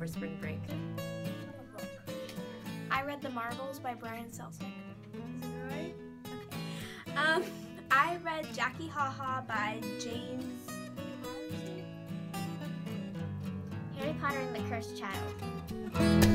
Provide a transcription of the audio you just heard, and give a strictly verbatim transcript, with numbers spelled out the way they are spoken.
over spring break? I read The Marvels by Brian Selznick. Is it right? Okay. Um, I read Jackie Haha by James Harry Potter and the Cursed Child.